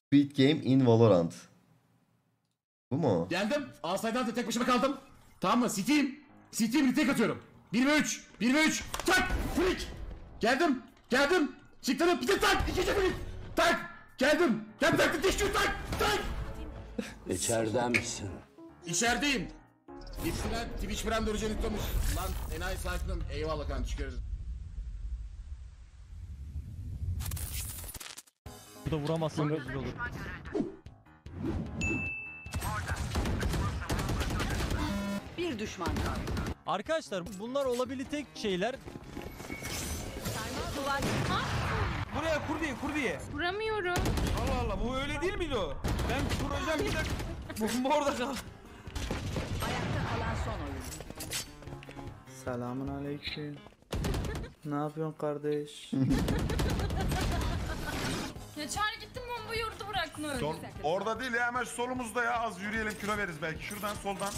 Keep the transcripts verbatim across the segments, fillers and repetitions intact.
Squid Game in Valorant. Bu mu? Geldim. Asaydan da tek başıma kaldım. Tamam mı? City'yim. City'yim, retake atıyorum. bir ve üç. bir ve üç. Tak. Flick. Geldim. Geldim. Çıktım. Bir de tak. İkinci flick. Tak. Geldim. Geldim. Tak. Düştü. Tak. Tak. İçeride misin? İçerideyim. Gitsinler. Twitch Prime duracağını tutmuş. Lan enayi sakinim. Eyvallah kanka. Çıkarız. Bu da vuramazsan güzel olur. Bir düşman kaldı. Arkadaşlar bunlar olabilitek şeyler. Buraya kur diye kur diye. Vuramıyorum. Allah Allah bu öyle değil miydi o? Ben kuracağım bir dakika. Bomba orada kaldı. Ayakta kalan son oyun. Selamun aleyküm. Ne yapıyorsun kardeş? Ya Çağrı gittim bombayı orada bıraktın öyle. Sol, orada değil ya, hemen solumuzda ya, az yürüyelim, kilo veririz belki. Şuradan soldan.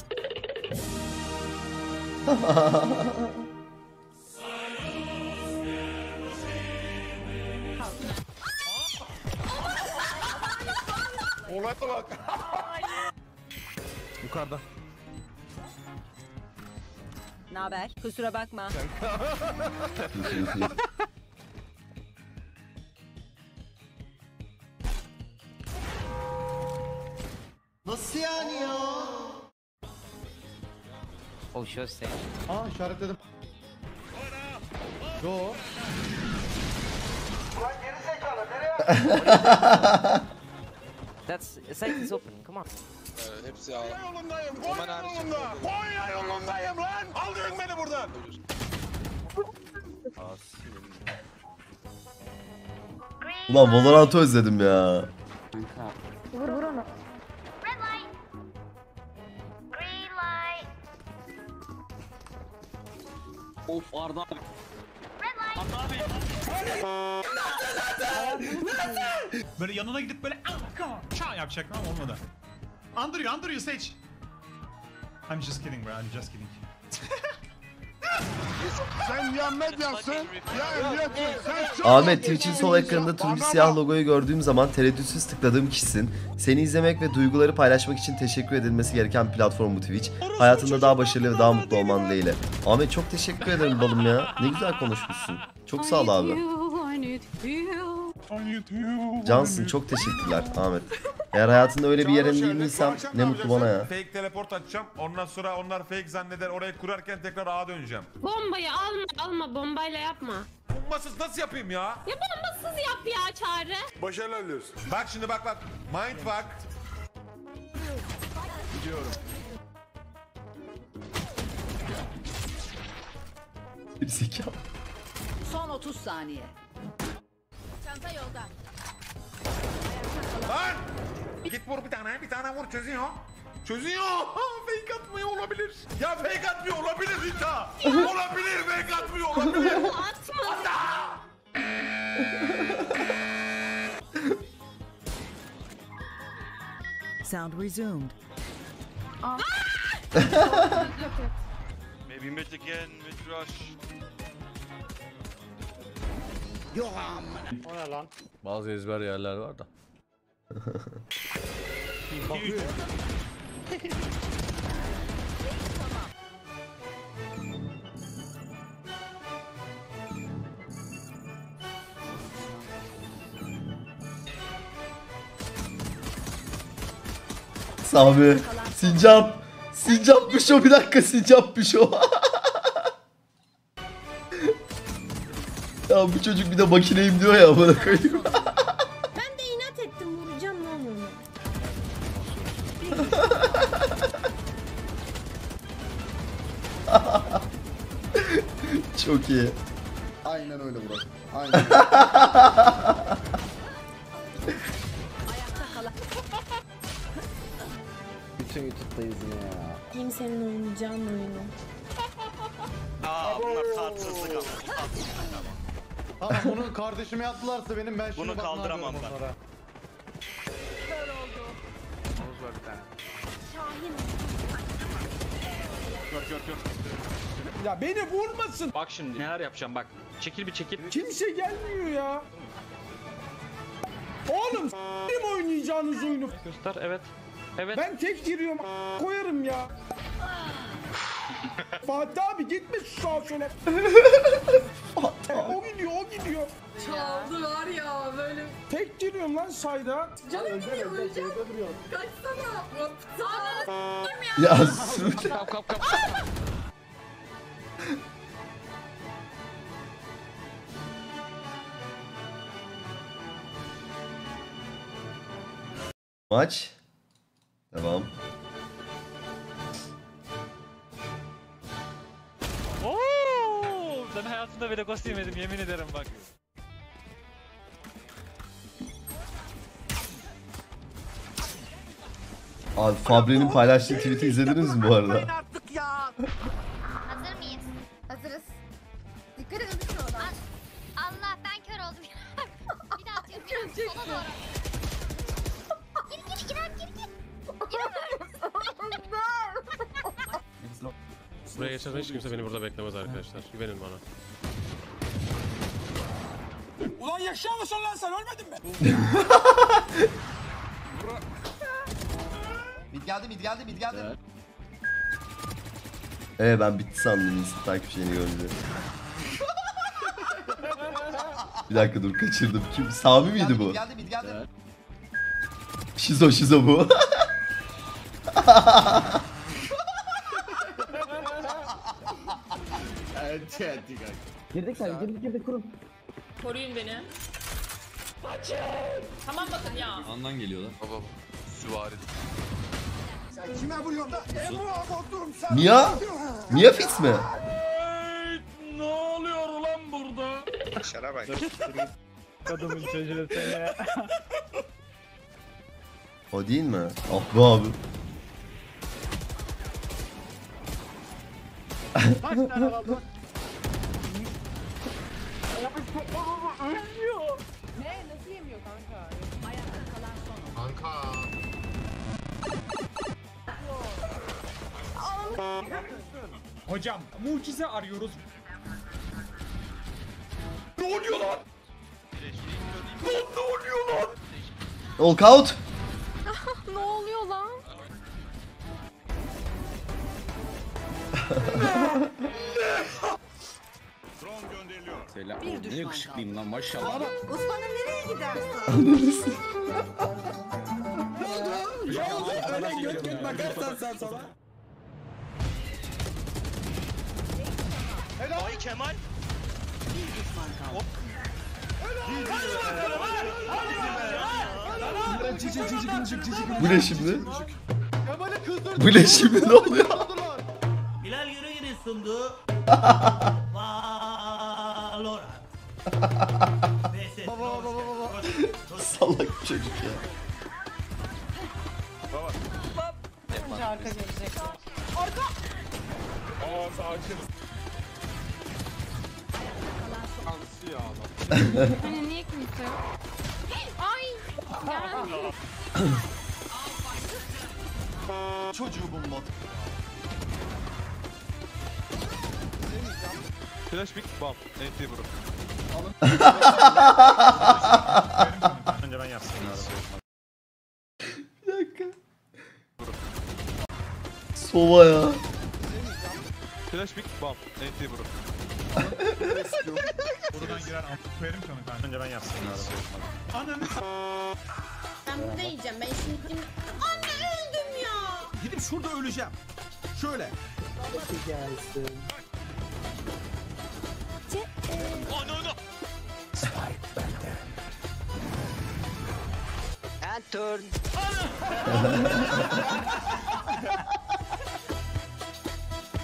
Olaya bak. Yukarıda. Naber? Kusura bakma. Nasıl yani ya? Oh sure say. Aa işaretledim. Yo. That's site is open. Come on. Hepsi ya. Yolundayım, Konya yolunda. Konya yolundayım lan. Aldırın beni buradan. Ulan Valorant'ı özledim ya. Vur vur onu. Red light. Green light. Of Arda. Böyle yanına gidip böyle çağ yapacak ama olmadı. Andırıyor, andırıyor Sage. I'm just kidding bro, I'm just kidding. Sen ya medyansın, ya emniyetin. Sen Ahmet, Twitch'in sol ekranında turuncu siyah logoyu gördüğüm zaman tereddütsüz tıkladığım kişisin. Seni izlemek ve duyguları paylaşmak için teşekkür edilmesi gereken bir platform bu Twitch. Hayatında daha başarılı ve daha mutlu olman dileğiyle. Ahmet çok teşekkür ederim balım ya. Ne güzel konuşmuşsun. Çok sağ ol abi. Cansın, çok teşekkürler Ahmet. Eğer hayatında öyle bir yerin değilsem ne mutlu bana ya. Fake teleport açacağım. Ondan sonra onlar fake zanneder. Orayı kurarken tekrar A'ya döneceğim. Bombayı alma alma bombayla yapma. Bombasız nasıl yapayım ya? Ya bombasız yap ya Çağrı. Başarılı oluyoruz. Bak şimdi bak bak. Mind bak. Gidiyorum. Bir zekalı. Son otuz saniye. Çanta yolda. Lan! Git vur bir tane, bir tane vur, çözüyor. Çözüyor. Ha, fake atmıyor olabilir. Ya fake atmıyor olabilir Rita. Olabilir, fake atmıyor olabilir. Atma. Sound resumed. Maybe mid again, mid rush. O ne lan? Bazı ezber yerler var da. Bakıyor. Sami, Sincap. Sincapmış o, bir dakika, Sincapmış o. Ya bu çocuk bir de makineyim diyor ya, bana koyayım. Ben de inat ettim vuracağım lan onu. Çok iyi. Aynen öyle Burak. Aynen. Bütün YouTube'dayız yine ya. Kimsenin oynayacağın oyunu. Aa bunlar tatsızlık ama. Tamam bunu kardeşime yaptılarsa benim ben şimdi Bunu bak ne kaldıramam yapıyorum ben. onlara. Havuz var bir tane. Gör gör gör. Ya beni vurmasın. Bak şimdi neler yapacağım bak. Çekil bir çekil. Kimse gelmiyor ya. Oğlum s**tim oynayacağım. oynayacağınız oyunu. Göster evet. Evet. Ben tek giriyorum koyarım ya. Fatih abi gitme şu sağa şöyle. O gidiyor o gidiyor. Çaldı var ya böyle. Tek giriyorum lan sayda. Canım gidiyor öleceğim. Kaçsana. Ya Sude. Kap kap kap. Maç. Devam. Oo! Ben hayatımda bile ghost yemedim yemin ederim bak. Abi Fabri'nin paylaştığı tweet'i izlediniz mi bu arada? Hazır mıyız? Hazırız. Dikkat edin lütfen oradan. Allah ben kör oldum. Bir daha atıyorum. Bir daha sola doğru. Gir gir gir gir gir. Buraya geçersen hiç kimse beni burada beklemez arkadaşlar. Güvenin bana. Ulan yaşıyor musun lan sen ölmedin mi? Mid geldi mid geldi mid geldi. Ee ben bitti sandım insta takip şeyini görünce. Bir dakika dur kaçırdım. Kim? Sami miydi bu? Mid geldi mid geldi. Şizo şizo bu. Girdik sen girdik girdik kurun. Koruyun beni. Tamam bakın ya. Andan geliyorlar. Baba süvari. Mia? Mia Fitz mi? Ne oluyor lan burada? Şara bak. Kadının çocuğu seni. O değil mi? Ah be abi. Ne? Nasıl yemiyor kanka? Ayakta kalan son oyuncu. Kanka. Hocam mucize arıyoruz. Ne oluyor lan? Lan ne oluyor lan? Walk out. Ne oluyor lan? Bir düşman kaldı. Lan maşallah. Osman'ım nereye gidersin? Öyle göt göt bakarsan sen sana. Ay Kemal. Bir düşman kaldı. Bu ne şimdi? Bu ne şimdi ne oluyor? Bilal yürü yürü sundu. Valorant. Baba baba baba. Salak bir çocuk ya. Arka gelecek. Aa sakin. Hani niye kimse yok? Ay. Gel. Çocuğu bulma. Flash pick bomb. Enti bro. Önce ben yapsın. Bir dakika. Sova ya. Flash pick bomb. Enti bro. Buradan girer verim ki onu kanka. Önce ben yapsın. Ananı Ben burada yiyeceğim. Ben şimdi... Anne öldüm ya. Gidip şurada öleceğim. Şöyle. Turn.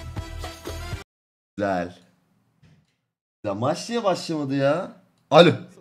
Güzel. Ya maç niye başlamadı ya? Alo.